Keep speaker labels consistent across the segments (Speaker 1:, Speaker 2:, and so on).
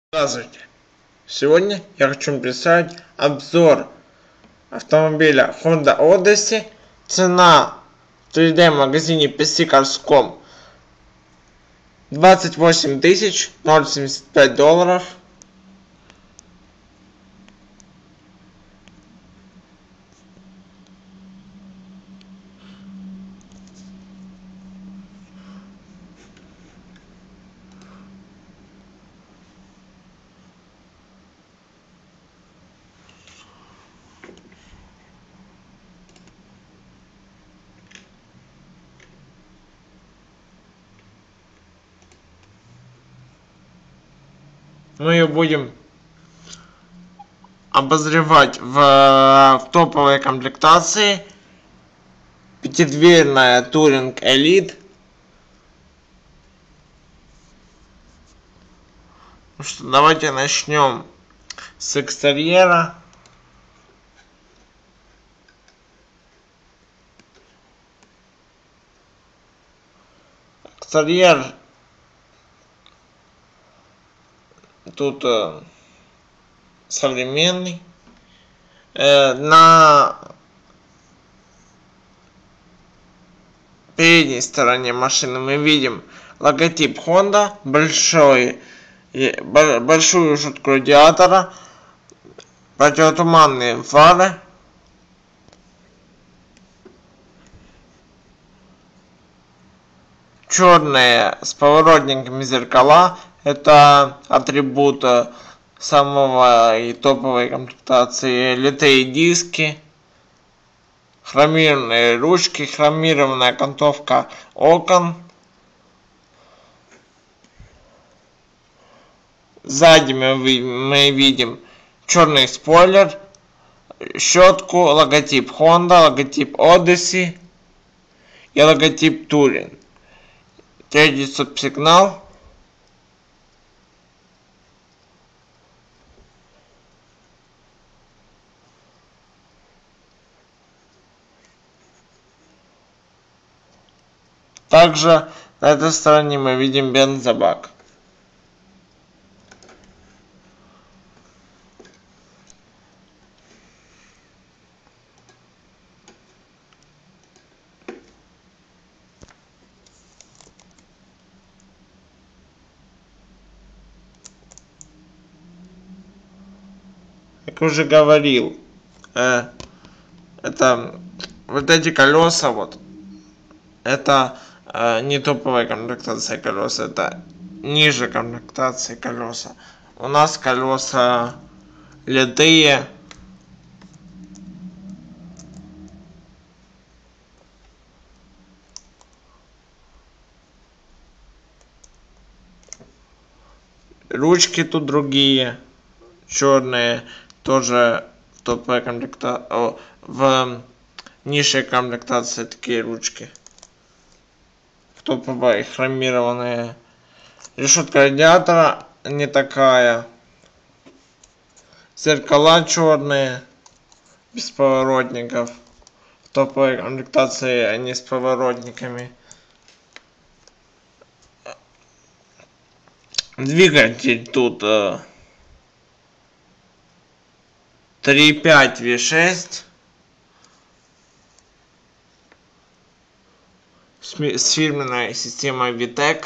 Speaker 1: Здравствуйте! Сегодня я хочу вам представить обзор автомобиля Honda Odyssey. Цена в 3D магазине PCCars.com 28 075 долларов. Мы ее будем обозревать в топовой комплектации. Пятидверная Touring Elite. Ну что, давайте начнем с экстерьера. Экстерьер тут современный. На передней стороне машины мы видим логотип Honda, большую решетку радиатора, противотуманные фары, черные с поворотниками зеркала. Это атрибут самой топовой комплектации. Литые диски, хромированные ручки, хромированная окантовка окон. Сзади мы видим черный спойлер, щетку, логотип Honda, логотип Odyssey и логотип Touring. Третий стоп-сигнал. Также на этой стороне мы видим бензобак. Как уже говорил, это вот эти колеса, это не топовая комплектация колес, это ниже комплектации колеса. У нас колеса литые. Ручки тут другие, черные, тоже топовая комплектация. В низшей комплектации такие ручки. Топовая хромированная. Решетка радиатора не такая. Зеркала черные, без поворотников. В топовой комплектации они с поворотниками. Двигатель тут 3.5 V6 с фирменной системой VTEC.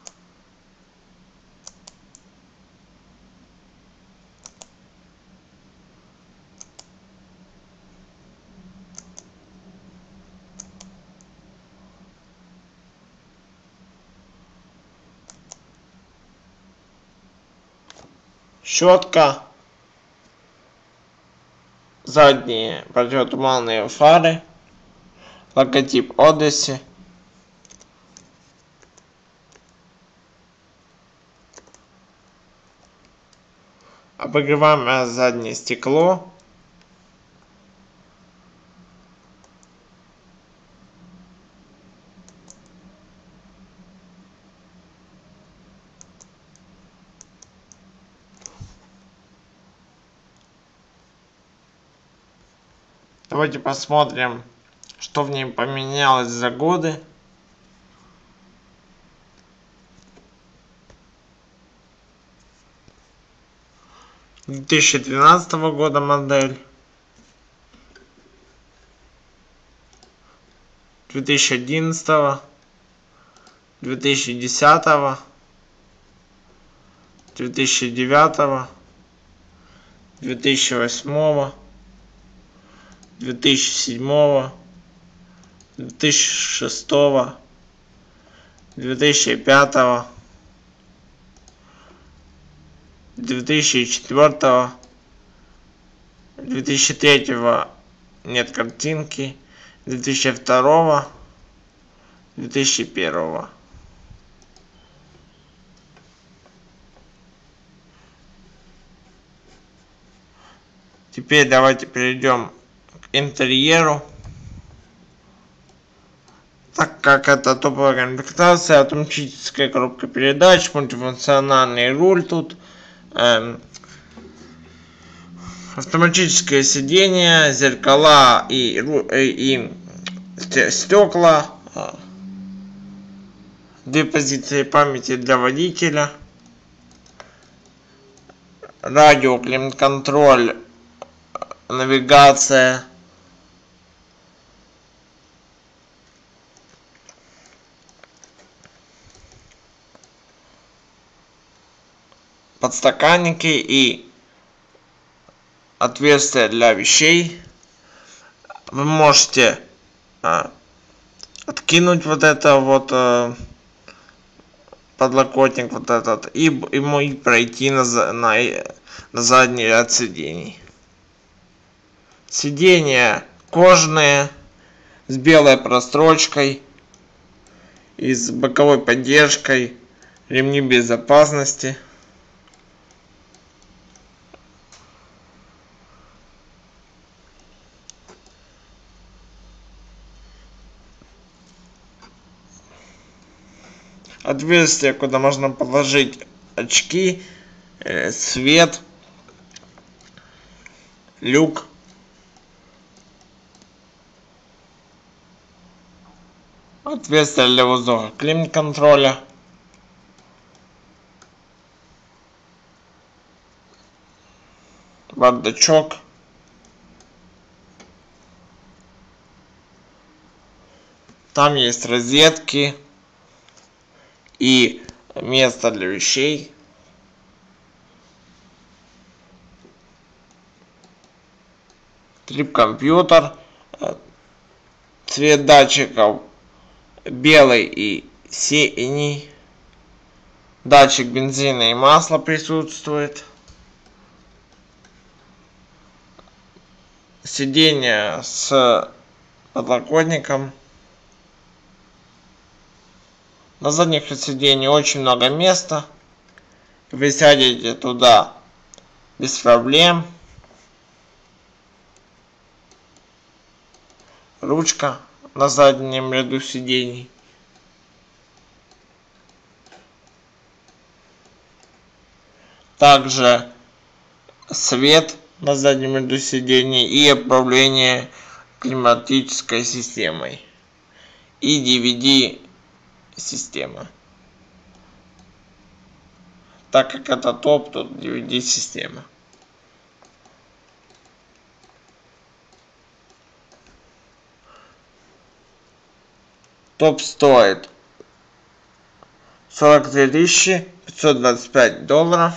Speaker 1: Щетка, задние противотуманные фары, логотип Odyssey. Обогреваемое заднее стекло. Давайте посмотрим, что в ней поменялось за годы. 2012 года модель. 2011, 2010, 2009, 2008, 2007, 2006, 2005, 2004, 2003 нет картинки, 2002, 2001. Теперь давайте перейдем к интерьеру. Так как это топовая комплектация, автоматическая коробка передач, мультифункциональный руль тут, автоматическое сиденье, зеркала и стекла, 2 позиции памяти для водителя, радио, климат-контроль, навигация, подстаканники и отверстия для вещей. Вы можете откинуть вот это вот подлокотник вот этот и пройти на задний ряд сидений. Сиденья кожаные с белой прострочкой и с боковой поддержкой, ремни безопасности. Отверстие, куда можно положить очки, свет, люк. Отверстие для воздуха, климат-контроля. Бардачок. Там есть розетки и место для вещей. Трип-компьютер. Цвет датчиков белый и синий. Датчик бензина и масла присутствует. Сиденье с подлокотником. На задних сиденьях очень много места. Вы сядете туда без проблем. Ручка на заднем ряду сидений. Также свет на заднем ряду сидений и управление климатической системой. И DVD система. Так как это топ, тут DVD система. Топ стоит $43 525.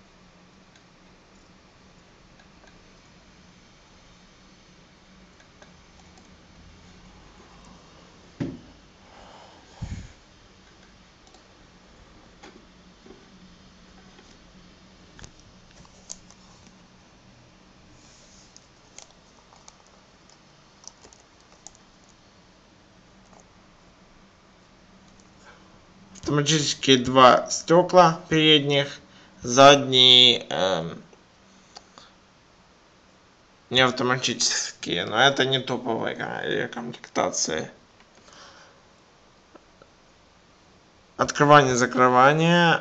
Speaker 1: Автоматические 2 стекла передних, задние не автоматические, но это не топовая комплектация. Открывание-закрывание,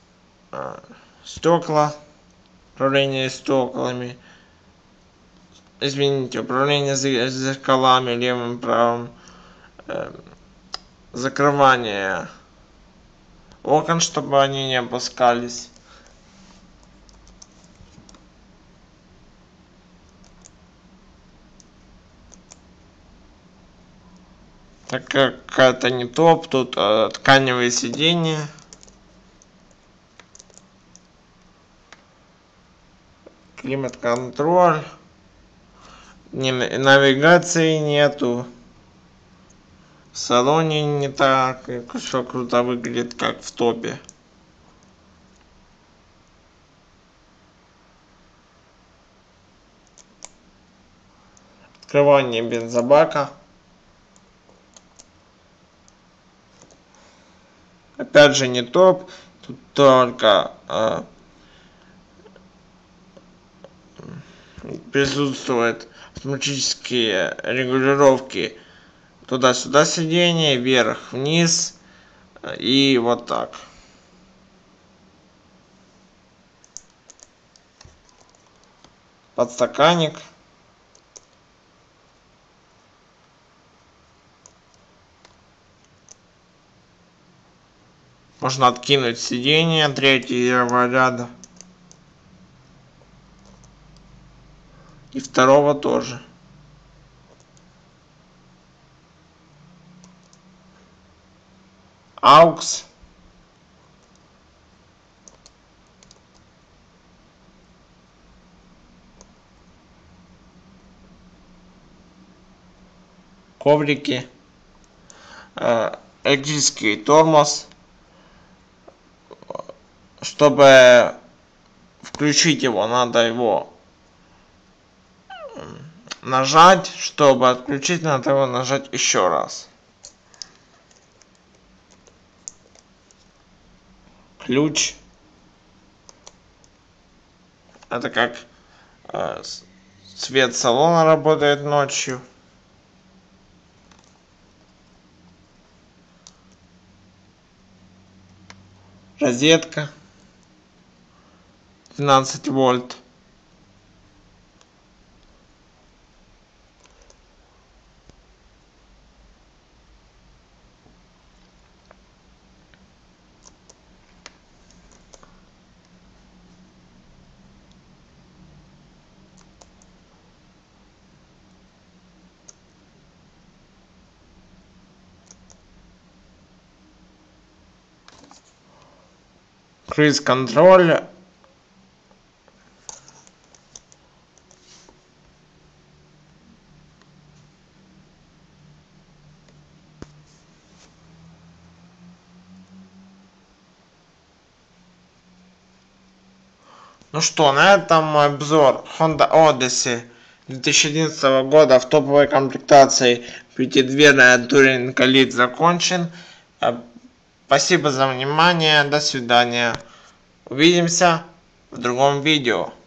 Speaker 1: стекла, управление стеклами, управление зеркалами левым и правым, закрывание окон, чтобы они не опускались. Так как это не топ, тут тканевые сиденья. Климат-контроль. Навигации нету. В салоне не так все круто выглядит, как в топе. Открывание бензобака. Опять же не топ. Тут только присутствуют автоматические регулировки туда-сюда сиденья, вверх-вниз и вот так. Подстаканник. Можно откинуть сиденье третьего ряда. И второго тоже. AUX. Коврики. Электрический тормоз. Чтобы включить его, надо его нажать. Чтобы отключить, надо его нажать еще раз. Ключ. Это как свет салона работает ночью. Розетка. 12 вольт. Круиз-контроль. Ну что, на этом обзор Honda Odyssey 2011 года в топовой комплектации пятидверная Touring Elite закончен. Спасибо за внимание, до свидания. Увидимся в другом видео.